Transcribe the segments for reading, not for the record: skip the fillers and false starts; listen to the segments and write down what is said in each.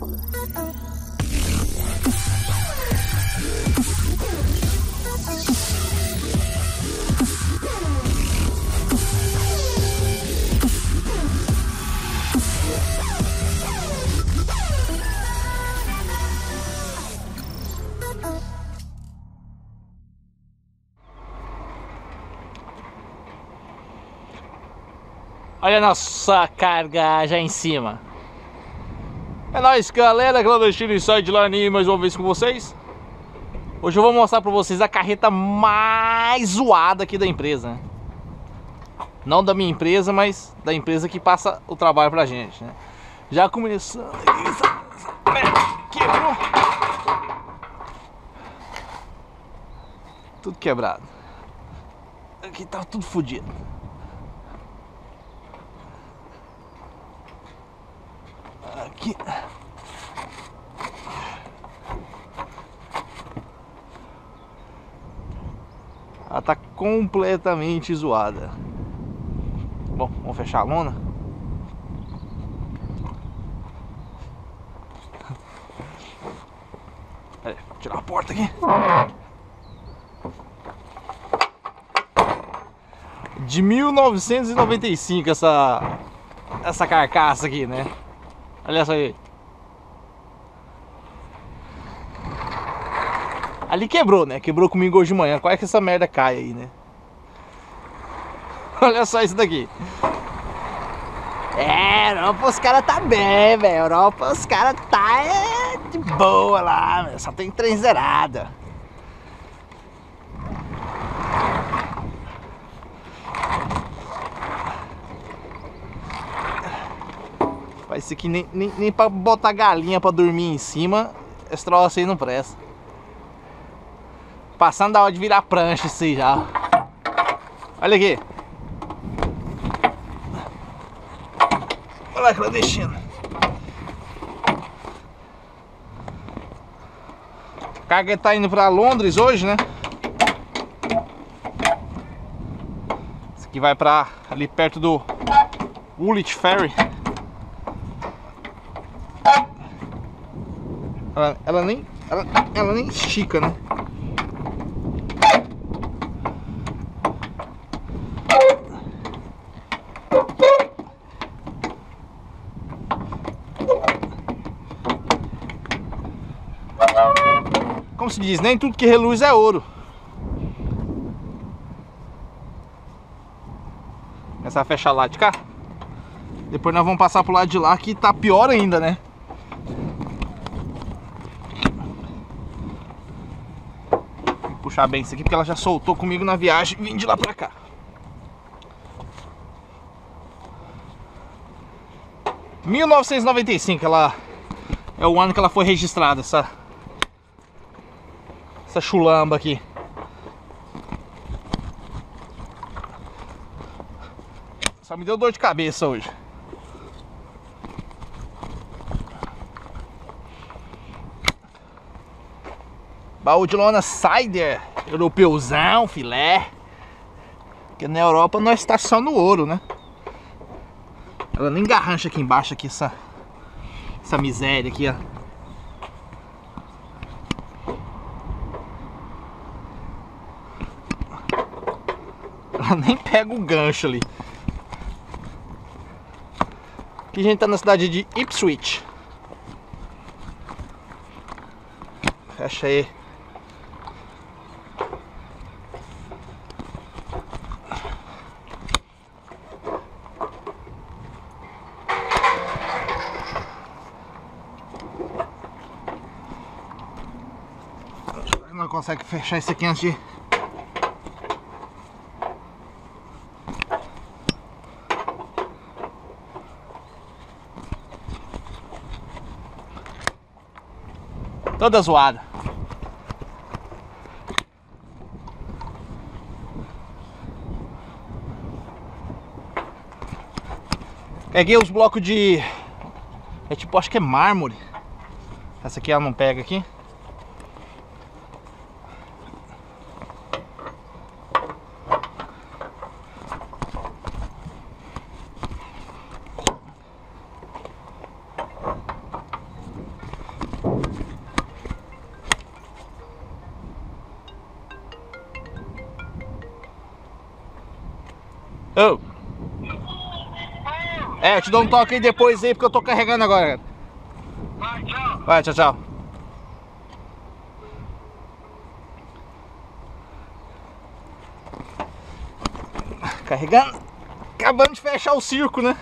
Olha a nossa carga já em cima. É nóis, galera, Clandestino Inside Line mais uma vez com vocês. Hoje eu vou mostrar pra vocês a carreta mais zoada aqui da empresa, né? Não da minha empresa, mas da empresa que passa o trabalho pra gente, né? Já começando aqui, quebrou. Tudo quebrado. Aqui tá tudo fodido. Aqui. Ela tá completamente zoada. Bom, vamos fechar a lona. Pera aí, vou tirar a porta aqui. De 1995 essa carcaça aqui, né? Olha só aí. Ali quebrou, né? Quebrou comigo hoje de manhã. Qual é que essa merda cai aí, né? Olha só isso daqui. Europa os caras tá bem, velho. Europa os caras tá de boa lá, véio. Só tem trem zerado. Isso aqui nem pra botar galinha pra dormir em cima, esse troço aí não presta. Passando da hora de virar prancha isso aí já. Olha aqui. Olha lá, clandestino. A carga tá indo pra Londres hoje, né? Isso aqui vai pra ali perto do Woolwich Ferry. Ela nem estica, né? Como se diz, nem tudo que reluz é ouro. Começar a fechar lá de cá. Depois nós vamos passar pro lado de lá, que tá pior ainda, né? Puxar bem isso aqui porque ela já soltou comigo na viagem e vim de lá pra cá. Em 1995 ela é o ano que ela foi registrada, essa chulamba aqui. Só me deu dor de cabeça hoje. Baú de lona Cider, europeuzão, filé. Porque na Europa nós está só no ouro, né? Ela nem garrancha aqui embaixo, aqui essa miséria aqui, ó. Ela nem pega o gancho ali. Aqui a gente tá na cidade de Ipswich. Fecha aí. Não consegue fechar isso aqui antes de... Toda zoada. Peguei os blocos de... é tipo, acho que é mármore. Essa aqui ela não pega aqui. Oh. Eu te dou um toque aí depois aí, porque eu tô carregando agora. Vai, tchau. Vai, tchau, tchau. Carregando. Acabando de fechar o circo, né?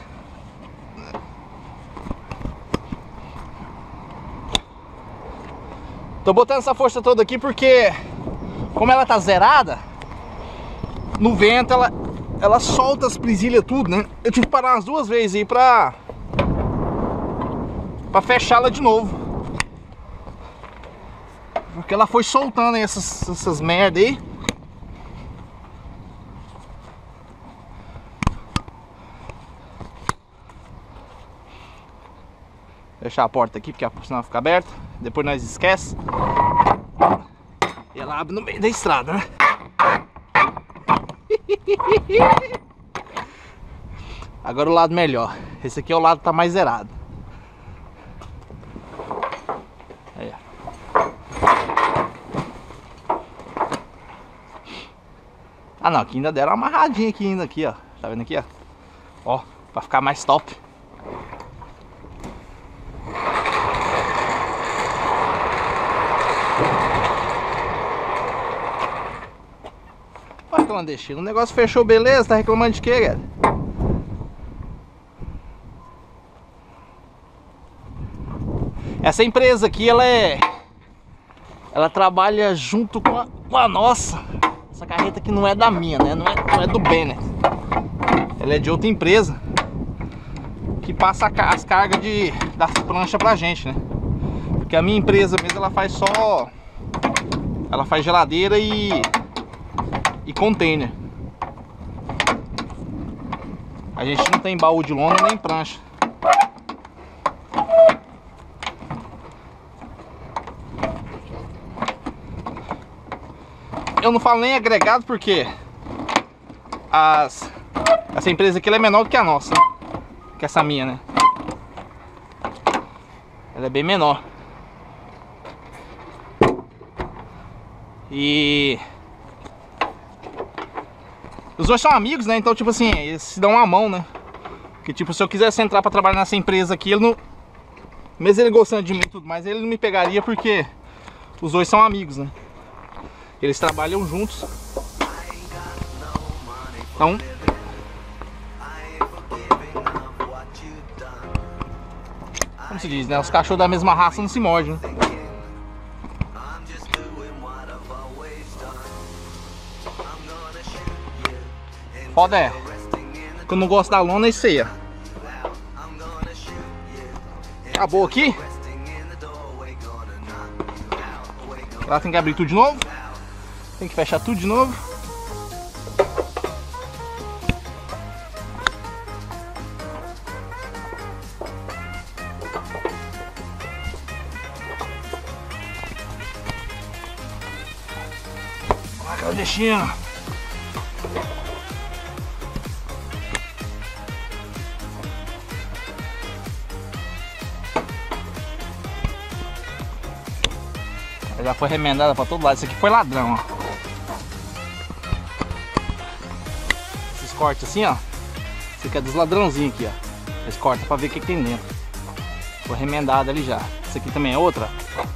Tô botando essa força toda aqui porque, como ela tá zerada, no vento ela solta as presilhas tudo, né? Eu tive que parar umas 2 vezes aí pra fechá-la de novo. Porque ela foi soltando aí essas merda aí. Fechar a porta aqui, porque senão fica aberta. Depois nós esquece. E ela abre no meio da estrada, né? Agora o lado melhor. Esse aqui é o lado que tá mais zerado. Aí, ó. Ah não, aqui ainda deram uma amarradinha aqui ainda aqui, ó. Tá vendo aqui, ó? Ó, pra ficar mais top. Olha, clandestino, o negócio fechou, beleza? Tá reclamando de quê, galera? Essa empresa aqui, ela trabalha junto com a nossa. Essa carreta aqui não é da minha, né? Não é do Bennett. Ela é de outra empresa que passa as cargas das pranchas pra gente, né? Porque a minha empresa mesmo, ela faz geladeira e container. A gente não tem baú de lona nem prancha. Eu não falo nem agregado porque essa empresa aqui ela é menor do que a nossa, né? Que essa minha, né? Ela é bem menor. E os dois são amigos, né? Então, tipo assim, eles se dão uma mão, né? Que tipo, se eu quisesse entrar pra trabalhar nessa empresa aqui, ele não... Mesmo ele gostando de mim e tudo mais, ele não me pegaria porque os dois são amigos, né? Eles trabalham juntos. Então, como se diz, né? Os cachorros da mesma raça não se mordem, né? Foda é que eu não gosto da lona, é isso aí, ó. Acabou aqui. Ela tem que abrir tudo de novo. Tem que fechar tudo de novo. Olha, clandestino. Já foi remendada pra todo lado. Isso aqui foi ladrão, ó. Esses cortes assim, ó. Isso aqui é dos ladrãozinhos aqui, ó. Eles cortam pra ver o que tem dentro. Foi remendado ali já. Isso aqui também é outra.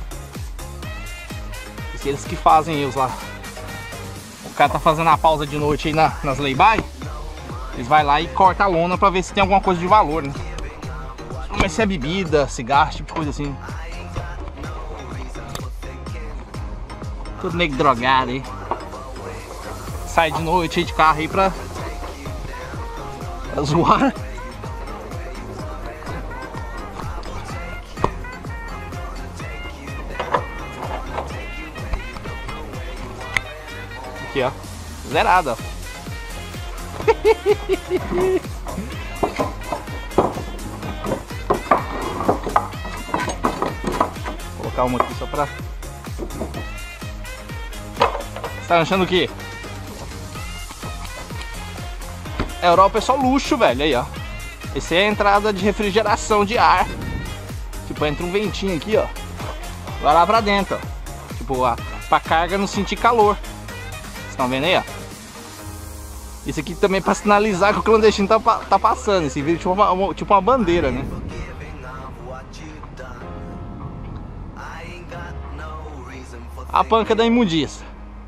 Isso eles que fazem os lá. O cara tá fazendo a pausa de noite aí nas lay-by. Eles vai lá e cortam a lona pra ver se tem alguma coisa de valor, né? Mas se é bebida, cigarro, tipo de coisa assim. Tudo meio drogado aí. Sai de noite aí de carro aí pra zoar. Aqui, ó. Zerado, ó. Vou colocar uma aqui só pra... Tá achando o quê? A Europa é só luxo, velho. Aí, ó. Esse é a entrada de refrigeração de ar. Tipo, entra um ventinho aqui, ó. Vai lá pra dentro, ó. Tipo, pra carga não sentir calor. Vocês estão vendo aí, ó? Esse aqui também é pra sinalizar que o clandestino tá passando. Esse vídeo tipo uma bandeira, né? A panca da imundícia.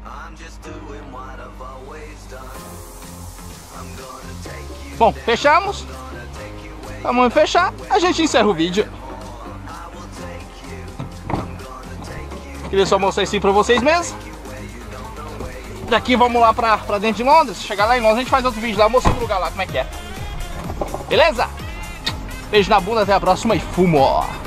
Bom, fechamos. Vamos fechar, a gente encerra o vídeo. Queria só mostrar isso aí pra vocês mesmo. Daqui vamos lá pra dentro de Londres. Chegar lá em Londres, a gente faz outro vídeo lá, mostrando o lugar lá, como é que é. Beleza? Beijo na bunda, até a próxima e fumo!